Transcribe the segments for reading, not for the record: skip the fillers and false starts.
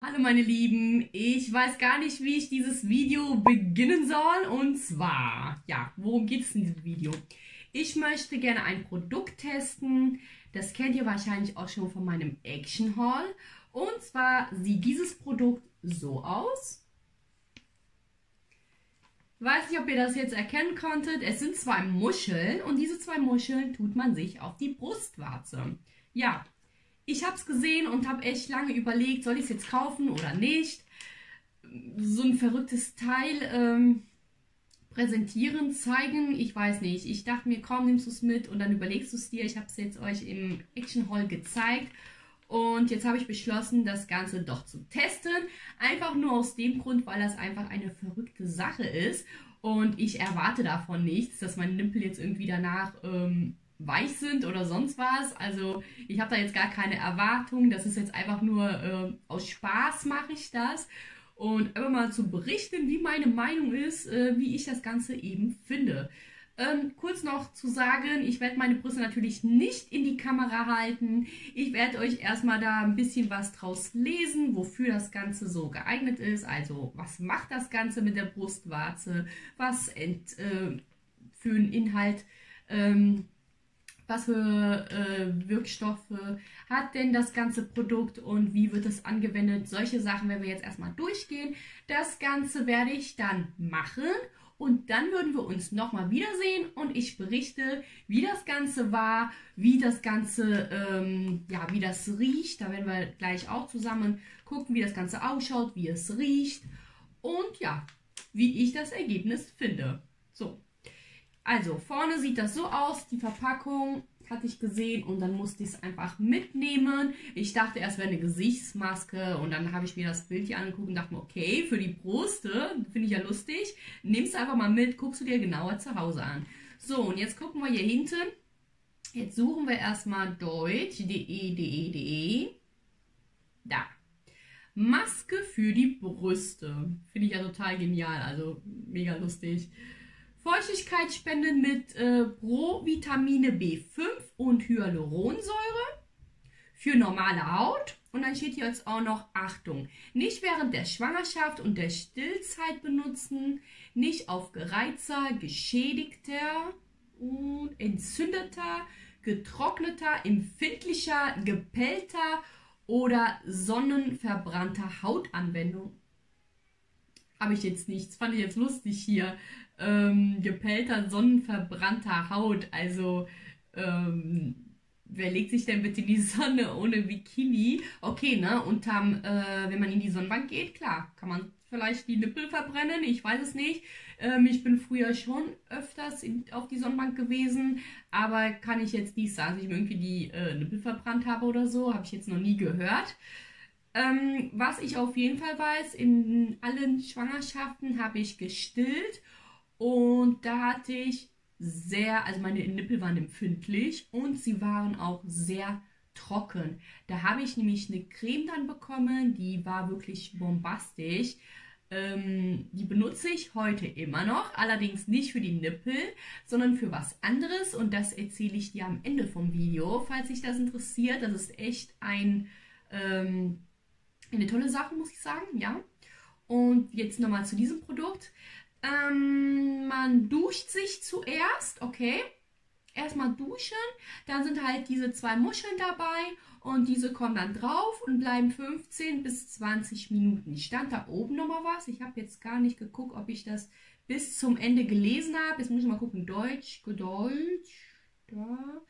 Hallo meine Lieben, ich weiß gar nicht, wie ich dieses Video beginnen soll. Und zwar, ja, worum geht es in diesem Video? Ich möchte gerne ein Produkt testen. Das kennt ihr wahrscheinlich auch schon von meinem Action Haul. Und zwar sieht dieses Produkt so aus. Weiß nicht, ob ihr das jetzt erkennen konntet. Es sind zwei Muscheln und diese zwei Muscheln tut man sich auf die Brustwarze. Ja, ich habe es gesehen und habe echt lange überlegt, soll ich es jetzt kaufen oder nicht. So ein verrücktes Teil präsentieren, zeigen, ich weiß nicht. Ich dachte mir, komm, nimmst du es mit und dann überlegst du es dir. Ich habe es jetzt euch im Action Haul gezeigt. Und jetzt habe ich beschlossen, das Ganze doch zu testen. Einfach nur aus dem Grund, weil das einfach eine verrückte Sache ist. Und ich erwarte davon nichts, dass meine Nippel jetzt irgendwie danach weich sind oder sonst was. Also ich habe da jetzt gar keine Erwartung. Das ist jetzt einfach nur aus Spaß mache ich das. Und einfach mal zu berichten, wie meine Meinung ist, wie ich das Ganze eben finde. Kurz noch zu sagen, ich werde meine Brüste natürlich nicht in die Kamera halten. Ich werde euch erstmal da ein bisschen was draus lesen, wofür das Ganze so geeignet ist. Also, was macht das Ganze mit der Brustwarze? Was für einen Inhalt, was für Wirkstoffe hat denn das ganze Produkt und wie wird es angewendet? Solche Sachen werden wir jetzt erstmal durchgehen. Das Ganze werde ich dann machen. Und dann würden wir uns nochmal wiedersehen und ich berichte, wie das Ganze war, wie das Ganze, ja, wie das riecht. Da werden wir gleich auch zusammen gucken, wie das Ganze ausschaut, wie es riecht und ja, wie ich das Ergebnis finde. So, also vorne sieht das so aus, die Verpackung hatte ich gesehen und dann musste ich es einfach mitnehmen. Ich dachte erst, wäre eine Gesichtsmaske und dann habe ich mir das Bild hier angeguckt und dachte mir, okay, für die Brust, finde ich ja lustig, nimmst du einfach mal mit, guckst du dir genauer zu Hause an. So, und jetzt gucken wir hier hinten. Jetzt suchen wir erstmal deutsch.de. Da. Maske für die Brüste. Finde ich ja total genial, also mega lustig. Feuchtigkeit spenden mit Provitamine B5 und Hyaluronsäure für normale Haut. Und dann steht hier jetzt auch noch, Achtung, nicht während der Schwangerschaft und der Stillzeit benutzen, nicht auf gereizter, geschädigter und entzündeter, getrockneter, empfindlicher, gepellter oder sonnenverbrannter Hautanwendung. Habe ich jetzt nichts, fand ich jetzt lustig hier. Gepellter, sonnenverbrannter Haut. Also, wer legt sich denn bitte in die Sonne ohne Bikini? Okay, ne? Wenn man in die Sonnenbank geht, klar, kann man vielleicht die Nippel verbrennen. Ich weiß es nicht. Ich bin früher schon öfters auf die Sonnenbank gewesen, aber kann ich jetzt nicht sagen, dass ich mir irgendwie die Nippel verbrannt habe oder so. Habe ich jetzt noch nie gehört. Was ich auf jeden Fall weiß, in allen Schwangerschaften habe ich gestillt und da hatte ich also meine Nippel waren empfindlich und sie waren auch sehr trocken. Da habe ich nämlich eine Creme dann bekommen, die war wirklich bombastisch. Die benutze ich heute immer noch, allerdings nicht für die Nippel, sondern für was anderes und das erzähle ich dir am Ende vom Video, falls dich das interessiert. Das ist echt eine tolle Sache, muss ich sagen, ja. Und jetzt nochmal zu diesem Produkt. Man duscht sich zuerst, okay. Erstmal duschen, dann sind halt diese zwei Muscheln dabei und diese kommen dann drauf und bleiben 15 bis 20 Minuten. Stand da oben nochmal was? Ich habe jetzt gar nicht geguckt, ob ich das bis zum Ende gelesen habe. Jetzt muss ich mal gucken. Deutsch, da.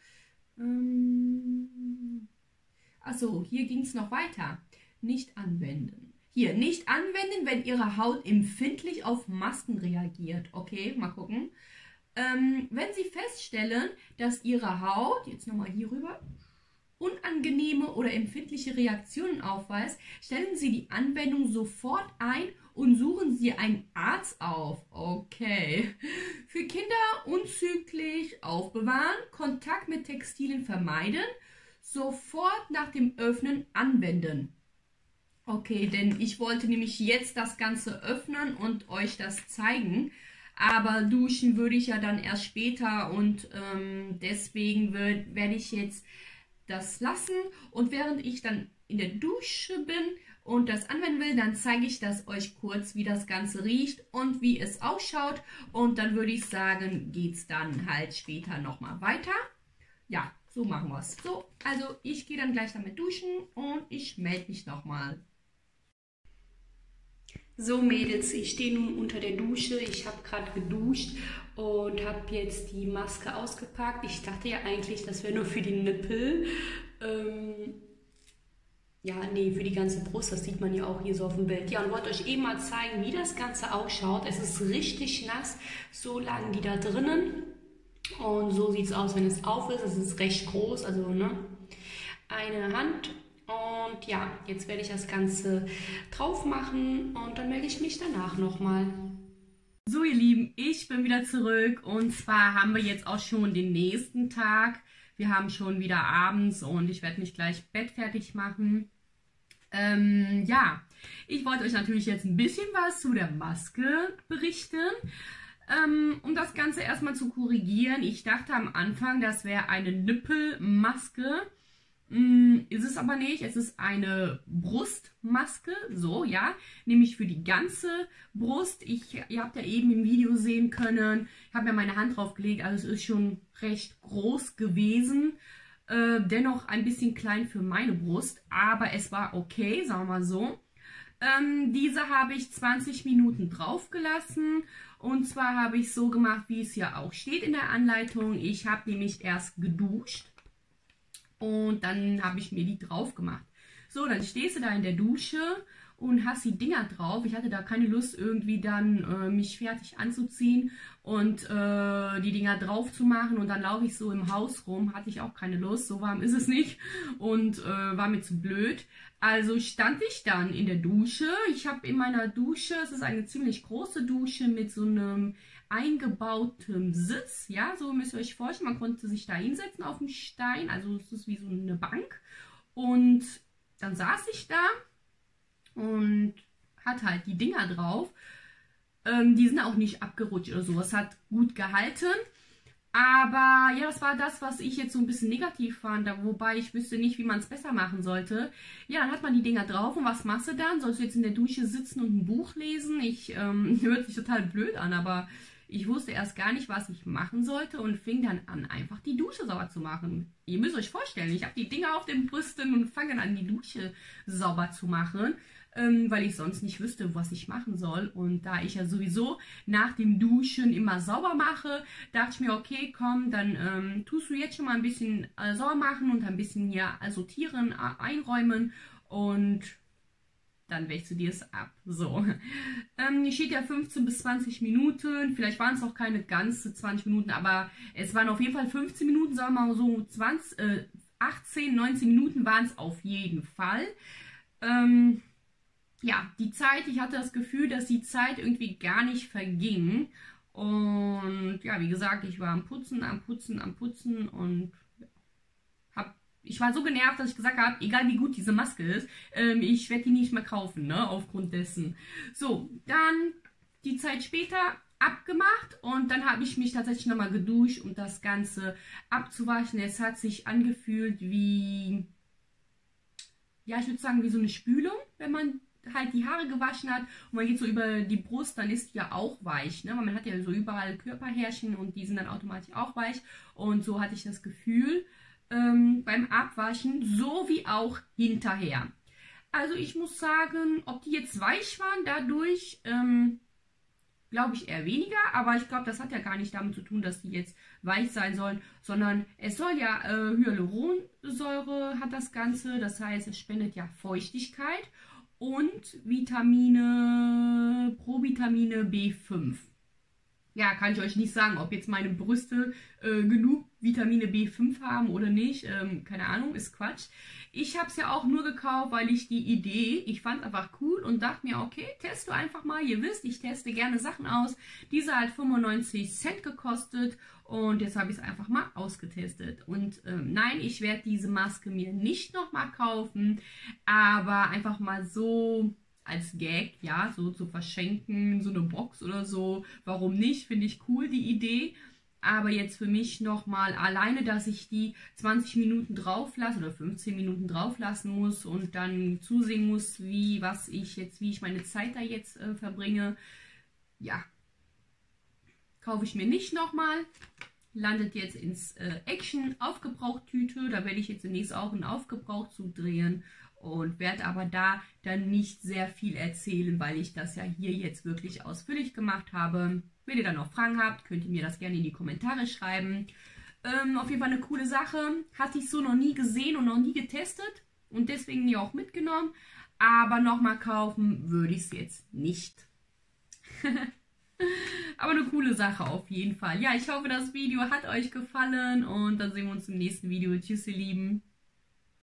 Achso, hier ging es noch weiter. Nicht anwenden. Hier, nicht anwenden, wenn Ihre Haut empfindlich auf Masken reagiert. Okay, mal gucken. Wenn Sie feststellen, dass Ihre Haut, jetzt nochmal hier rüber, unangenehme oder empfindliche Reaktionen aufweist, stellen Sie die Anwendung sofort ein und suchen Sie einen Arzt auf. Okay. Für Kinder unzüglich aufbewahren, Kontakt mit Textilien vermeiden, sofort nach dem Öffnen anwenden. Okay, denn ich wollte nämlich jetzt das Ganze öffnen und euch das zeigen, aber duschen würde ich ja dann erst später und deswegen werde ich jetzt das lassen und während ich dann in der Dusche bin und das anwenden will, dann zeige ich das euch kurz, wie das Ganze riecht und wie es ausschaut. Und dann würde ich sagen, geht es dann halt später nochmal weiter. Ja, so machen wir es. So, also ich gehe dann gleich damit duschen und ich melde mich nochmal. So Mädels, ich stehe nun unter der Dusche. Ich habe gerade geduscht und habe jetzt die Maske ausgepackt. Ich dachte ja eigentlich, das wäre nur für die Nippel. Ja, nee, für die ganze Brust, das sieht man ja auch hier so auf dem Bild. Ja, und wollte euch eben mal zeigen, wie das Ganze ausschaut. Es ist richtig nass, so lagen die da drinnen. Und so sieht es aus, wenn es auf ist. Es ist recht groß, also ne, eine Hand. Und ja, jetzt werde ich das Ganze drauf machen und dann melde ich mich danach nochmal. So ihr Lieben, ich bin wieder zurück und zwar haben wir jetzt auch schon den nächsten Tag. Wir haben schon wieder abends und ich werde mich gleich bettfertig machen. Ja, ich wollte euch natürlich jetzt ein bisschen was zu der Maske berichten. Um das Ganze erstmal zu korrigieren, ich dachte am Anfang, das wäre eine Nippelmaske. Ist es aber nicht, es ist eine Brustmaske, so, ja, nämlich für die ganze Brust. Ihr habt ja eben im Video sehen können, ich habe ja meine Hand drauf gelegt, also es ist schon recht groß gewesen, dennoch ein bisschen klein für meine Brust, aber es war okay, sagen wir mal so. Diese habe ich 20 Minuten drauf gelassen und zwar habe ich so gemacht, wie es ja auch steht in der Anleitung. Ich habe nämlich erst geduscht. Und dann habe ich mir die drauf gemacht. So, dann stehst du da in der Dusche und hast die Dinger drauf. Ich hatte da keine Lust, irgendwie dann mich fertig anzuziehen und die Dinger drauf zu machen. Und dann laufe ich so im Haus rum. Hatte ich auch keine Lust. So warm ist es nicht. Und war mir zu blöd. Also stand ich dann in der Dusche. Ich habe in meiner Dusche, es ist eine ziemlich große Dusche mit so einem eingebautem Sitz, ja, so müsst ihr euch vorstellen, man konnte sich da hinsetzen auf dem Stein, also es ist wie so eine Bank und dann saß ich da und hatte halt die Dinger drauf, die sind auch nicht abgerutscht oder so, es hat gut gehalten, aber ja, das war das, was ich jetzt so ein bisschen negativ fand, wobei ich wüsste nicht, wie man es besser machen sollte. Ja, dann hat man die Dinger drauf und was machst du dann? Sollst du jetzt in der Dusche sitzen und ein Buch lesen? Hört sich total blöd an, aber ich wusste erst gar nicht, was ich machen sollte und fing dann an, einfach die Dusche sauber zu machen. Ihr müsst euch vorstellen, ich habe die Dinger auf den Brüsten und fange dann an, die Dusche sauber zu machen, weil ich sonst nicht wüsste, was ich machen soll. Und da ich ja sowieso nach dem Duschen immer sauber mache, dachte ich mir, okay, komm, dann tust du jetzt schon mal ein bisschen sauber machen und ein bisschen hier sortieren, einräumen und dann wächst du dir es ab. So. Hier steht ja 15 bis 20 Minuten. Vielleicht waren es auch keine ganze 20 Minuten, aber es waren auf jeden Fall 15 Minuten, sagen wir mal so 18, 19 Minuten waren es auf jeden Fall. Ja, die Zeit, ich hatte das Gefühl, dass die Zeit irgendwie gar nicht verging. Und ja, wie gesagt, ich war am Putzen und ich war so genervt, dass ich gesagt habe, egal wie gut diese Maske ist, ich werde die nicht mehr kaufen, ne, aufgrund dessen. So, dann die Zeit später abgemacht und dann habe ich mich tatsächlich nochmal geduscht, um das Ganze abzuwaschen. Es hat sich angefühlt wie, ja, ich würde sagen, wie so eine Spülung, wenn man halt die Haare gewaschen hat und man geht so über die Brust, dann ist die ja auch weich, ne? Weil man hat ja so überall Körperhärchen und die sind dann automatisch auch weich und so hatte ich das Gefühl beim Abwaschen, so wie auch hinterher. Also ich muss sagen, ob die jetzt weich waren dadurch, glaube ich eher weniger, aber ich glaube, das hat ja gar nicht damit zu tun, dass die jetzt weich sein sollen, sondern es soll ja Hyaluronsäure hat das Ganze, das heißt, es spendet ja Feuchtigkeit und Provitamine B5. Ja, kann ich euch nicht sagen, ob jetzt meine Brüste genug Vitamine B5 haben oder nicht. Keine Ahnung, ist Quatsch. Ich habe es ja auch nur gekauft, weil ich ich fand es einfach cool und dachte mir, okay, teste einfach mal. Ihr wisst, ich teste gerne Sachen aus. Diese hat 95 Cent gekostet und jetzt habe ich es einfach mal ausgetestet. Und nein, ich werde diese Maske mir nicht nochmal kaufen, aber einfach mal so als Gag, ja, so zu verschenken, so eine Box oder so. Warum nicht? Finde ich cool, die Idee. Aber jetzt für mich nochmal alleine, dass ich die 20 Minuten drauf lasse oder 15 Minuten drauf lassen muss und dann zusehen muss, wie ich meine Zeit da jetzt verbringe. Ja, kaufe ich mir nicht nochmal. Landet jetzt ins Action-Aufgebraucht-Tüte. Da werde ich jetzt demnächst auch einen Aufgebrauchtzug drehen und werde aber da dann nicht sehr viel erzählen, weil ich das ja hier jetzt wirklich ausführlich gemacht habe. Wenn ihr dann noch Fragen habt, könnt ihr mir das gerne in die Kommentare schreiben. Auf jeden Fall eine coole Sache. Hatte ich so noch nie gesehen und noch nie getestet und deswegen ja auch mitgenommen. Aber nochmal kaufen würde ich es jetzt nicht. Aber eine coole Sache auf jeden Fall. Ja, ich hoffe, das Video hat euch gefallen und dann sehen wir uns im nächsten Video. Tschüss, ihr Lieben.